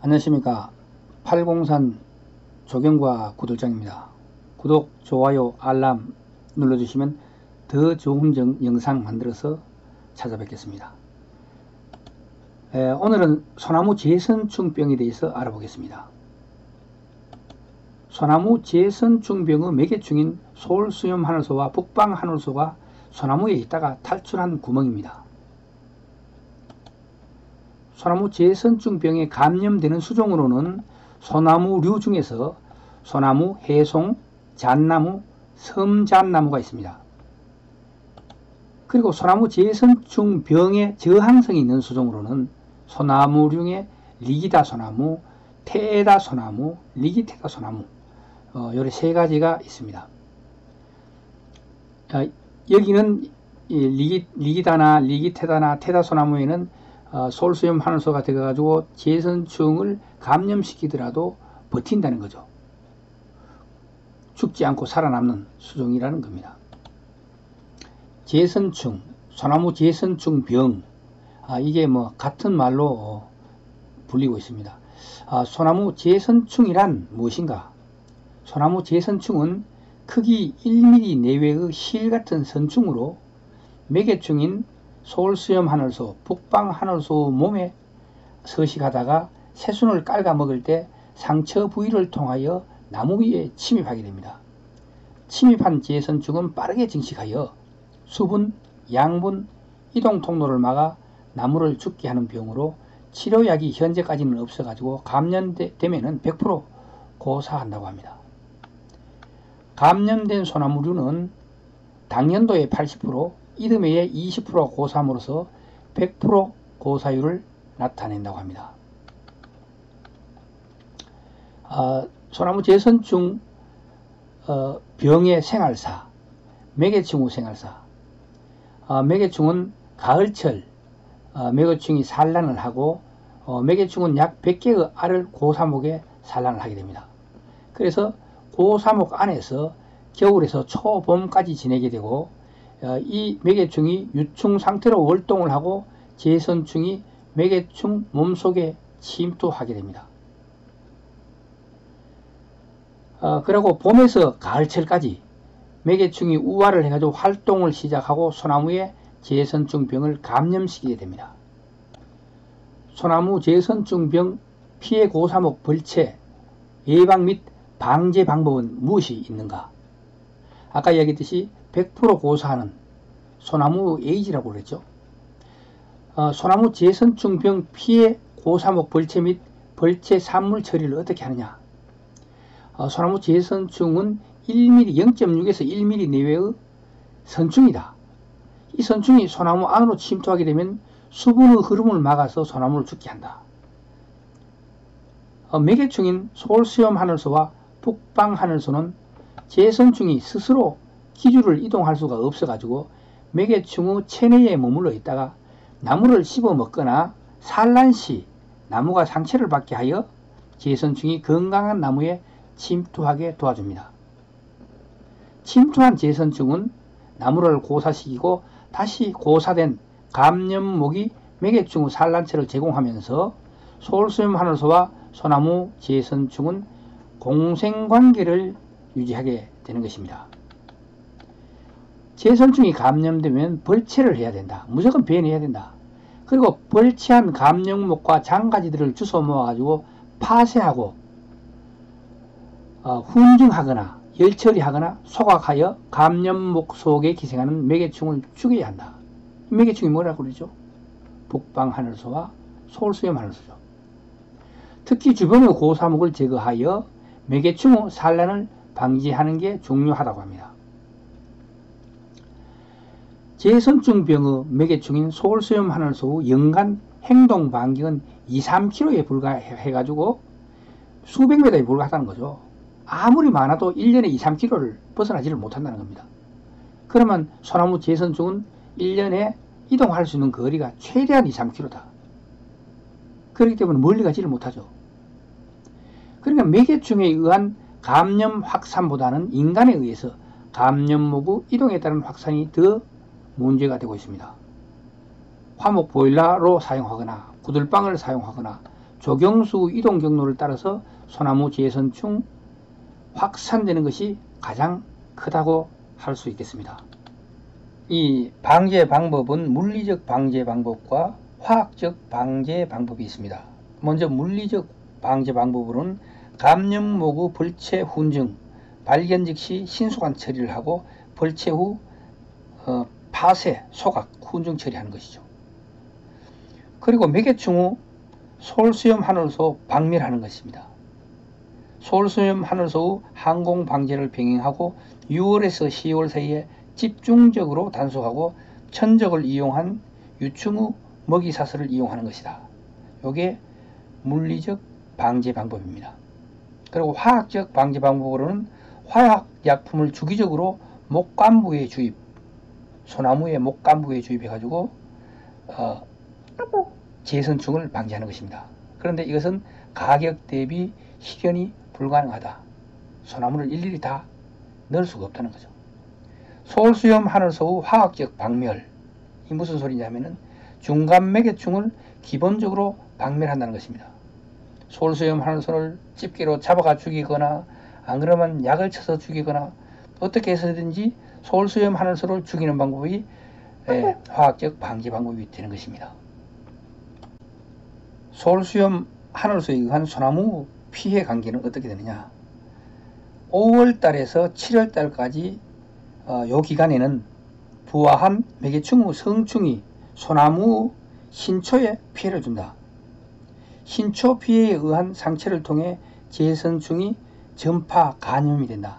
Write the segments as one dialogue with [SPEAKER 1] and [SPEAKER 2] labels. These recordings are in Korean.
[SPEAKER 1] 안녕하십니까. 팔공산 조경과 구들장입니다. 구독, 좋아요, 알람 눌러주시면 더 좋은 영상 만들어서 찾아뵙겠습니다. 오늘은 소나무 재선충병에 대해서 알아보겠습니다. 소나무 재선충병의 매개충인 서울수염하늘소와 북방하늘소가 소나무에 있다가 탈출한 구멍입니다. 소나무 재선충병에 감염되는 수종으로는 소나무류 중에서 소나무, 해송, 잣나무, 섬잣나무가 있습니다. 그리고 소나무 재선충병에 저항성이 있는 수종으로는 소나무류의 리기다소나무, 테에다소나무, 리기테다소나무 요래 세 가지가 있습니다. 여기는 리기다나 리기테다나 테다소나무에는 서울수염하늘소가 되어가지고 재선충을 감염시키더라도 버틴다는 거죠. 죽지 않고 살아남는 수종이라는 겁니다. 재선충, 소나무 재선충병, 이게 같은 말로 불리고 있습니다. 소나무 재선충이란 무엇인가? 소나무 재선충은 크기 1mm 내외의 실 같은 선충으로 매개충인 서울수염하늘소, 북방하늘소 몸에 서식하다가 새순을 깔아 먹을 때 상처 부위를 통하여 나무 위에 침입하게 됩니다. 침입한 재선충은 빠르게 증식하여 수분, 양분, 이동 통로를 막아 나무를 죽게 하는 병으로 치료약이 현재까지는 없어가지고 감염되면은 100% 고사한다고 합니다. 감염된 소나무류는 당년도에 80%, 이듬해에 20% 고사함으로써 100% 고사율을 나타낸다고 합니다. 소나무 재선충 병의 생활사, 매개충의 생활사. 매개충은 가을철 매개충이 산란을 하고 매개충은 약 100개의 알을 고사목에 산란을 하게 됩니다. 그래서 고사목 안에서 겨울에서 초봄까지 지내게 되고 이 매개충이 유충 상태로 월동을 하고 재선충이 매개충 몸속에 침투하게 됩니다. 그리고 봄에서 가을철까지 매개충이 우활을 해가지고 활동을 시작하고 소나무의 재선충병을 감염시키게 됩니다. 소나무 재선충병 피해 고사목 벌채 예방 및 방제 방법은 무엇이 있는가? 아까 이야기했듯이 100% 고사하는 소나무 에이지라고 그랬죠. 소나무 재선충병 피해 고사목 벌채 및 벌채 산물 처리를 어떻게 하느냐? 소나무 재선충은 1mm, 0.6에서 1mm 내외의 선충이다. 이 선충이 소나무 안으로 침투하게 되면 수분의 흐름을 막아서 소나무를 죽게 한다. 매개충인 서울수염하늘소와 북방하늘소는 재선충이 스스로 기주를 이동할 수가 없어가지고 매개충의 체내에 머물러 있다가 나무를 씹어 먹거나 산란시 나무가 상처를 받게 하여 재선충이 건강한 나무에 침투하게 도와줍니다. 침투한 재선충은 나무를 고사시키고 다시 고사된 감염목이 매개충의 산란체를 제공하면서 서울수염하늘소와 소나무 재선충은 공생관계를 유지하게 되는 것입니다. 재선충이 감염되면 벌채를 해야 된다. 무조건 배내야 된다. 그리고 벌채한 감염목과 장가지들을 주워 모아가지고 파쇄하고 훈증하거나 열처리하거나 소각하여 감염목 속에 기생하는 매개충을 죽여야 한다. 매개충이 뭐라고 그러죠? 북방하늘소와 서울수염하늘소죠. 특히 주변의 고사목을 제거하여 매개충의 산란을 방지하는 게 중요하다고 합니다. 재선충병의 매개충인 서울수염하늘소의 연간 행동 반경은 2-3km에 불과해가지고 수백 미터에 불과하다는 거죠. 아무리 많아도 1년에 2-3km를 벗어나지를 못한다는 겁니다. 그러면 소나무 재선충은 1년에 이동할 수 있는 거리가 최대한 2-3km다. 그렇기 때문에 멀리 가지를 못하죠. 그러니까 매개충에 의한 감염 확산보다는 인간에 의해서 감염목의 이동에 따른 확산이 더 문제가 되고 있습니다. 화목 보일러로 사용하거나 구들방을 사용하거나 조경수 이동 경로를 따라서 소나무 재선충 확산되는 것이 가장 크다고 할 수 있겠습니다. 이 방제 방법은 물리적 방제 방법과 화학적 방제 방법이 있습니다. 먼저 물리적 방제 방법으로는 감염모구 벌채 훈증, 발견 즉시 신속한 처리를 하고 벌채 후 파쇄, 소각, 훈증 처리하는 것이죠. 그리고 매개충 후 솔수염 하늘소 박멸하는 것입니다. 솔수염 하늘소 후 항공 방제를 병행하고 6월에서 10월 사이에 집중적으로 단속하고 천적을 이용한 유충 후 먹이 사슬을 이용하는 것이다. 이게 물리적 방제 방법입니다. 그리고 화학적 방제 방법으로는 화학약품을 주기적으로 목간부에 주입, 소나무의 목간부에 주입해 가지고 재선충을 방지하는 것입니다. 그런데 이것은 가격 대비 실현이 불가능하다. 소나무를 일일이 다 넣을 수가 없다는 거죠. 솔수염 하늘소 후 화학적 박멸, 이 무슨 소리냐면은 중간 매개충을 기본적으로 박멸한다는 것입니다. 솔수염 하늘소를 집게로 잡아가 죽이거나 안 그러면 약을 쳐서 죽이거나 어떻게 해서든지 솔수염 하늘소를 죽이는 방법이 화학적 방제 방법이 되는 것입니다. 솔수염 하늘소에 의한 소나무 피해 관계는 어떻게 되느냐. 5월달에서 7월달까지 요 기간에는 부화한 매개충 후 성충이 소나무 신초에 피해를 준다. 신초 피해에 의한 상처를 통해 재선충이 전파 감염이 된다.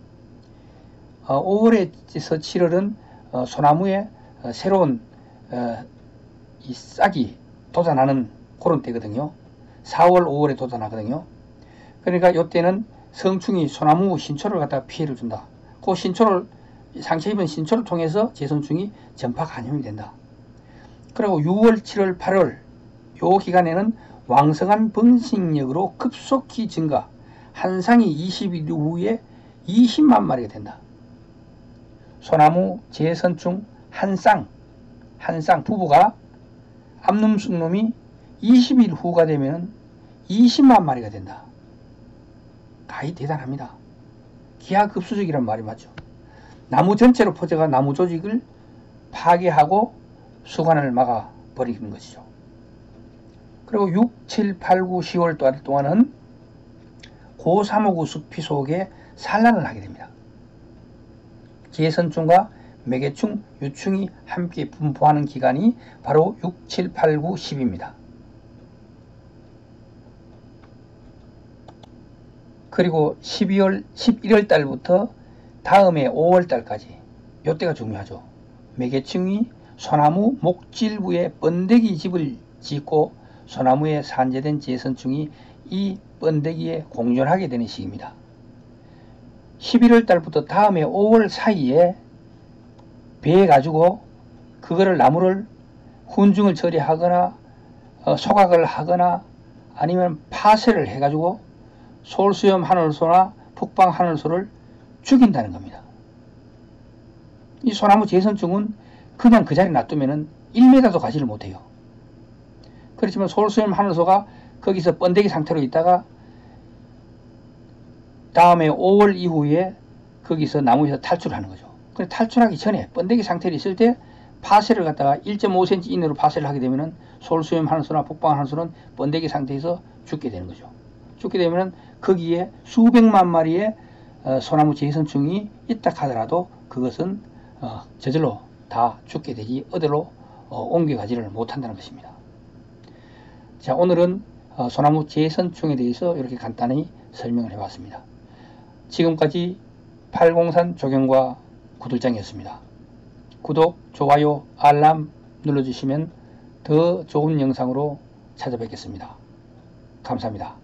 [SPEAKER 1] 5월에서 7월은 소나무에 새로운 이 싹이 돋아나는 그런 때거든요. 4월, 5월에 돋아나거든요. 그러니까 이때는 성충이 소나무 신초를 갖다가 피해를 준다. 그 신초를, 상처 입은 신초를 통해서 재선충이 전파 감염이 된다. 그리고 6월, 7월, 8월 요 기간에는 왕성한 번식력으로 급속히 증가, 한 쌍이 20일 후에 20만 마리가 된다. 소나무 재선충 한 쌍 부부가 암놈 쑥놈이 20일 후가 되면 20만 마리가 된다. 가히 대단합니다. 기하급수적이란 말이 맞죠. 나무 전체로 퍼져가 나무 조직을 파괴하고 수관을 막아버리는 것이죠. 그리고 6, 7, 8, 9, 10월 달 동안은 고사모구 숲이 속에 산란을 하게 됩니다. 재선충과 매개충, 유충이 함께 분포하는 기간이 바로 6, 7, 8, 9, 10입니다. 그리고 11월 달부터 다음해 5월 달까지 이때가 중요하죠. 매개충이 소나무 목질부에 번데기 집을 짓고 소나무에 산재된 재선충이 이 번데기에 공존하게 되는 시기입니다. 11월 달부터 다음해 5월 사이에 배에 가지고 그거를 나무를 훈증을 처리하거나 소각을 하거나 아니면 파쇄를 해가지고 솔수염 하늘소나 북방 하늘소를 죽인다는 겁니다. 이 소나무 재선충은 그냥 그 자리에 놔두면 1m도 가지를 못해요. 그렇지만 솔수염 하늘소가 거기서 번데기 상태로 있다가 다음에 5월 이후에 거기서 나무에서 탈출하는 거죠. 근데 탈출하기 전에 번데기 상태로 있을 때 파쇄를 갖다가 1.5cm 이내로 파쇄를 하게 되면은 솔수염 하늘소나 북방 하늘소는 번데기 상태에서 죽게 되는 거죠. 죽게 되면은 거기에 수백만 마리의 소나무 재선충이 있다 하더라도 그것은 저절로 다 죽게 되지 어디로 옮겨가지를 못한다는 것입니다. 자, 오늘은 소나무 재선충에 대해서 이렇게 간단히 설명을 해봤습니다. 지금까지 팔공산 조경과 구들장이었습니다. 구독, 좋아요, 알람 눌러주시면 더 좋은 영상으로 찾아뵙겠습니다. 감사합니다.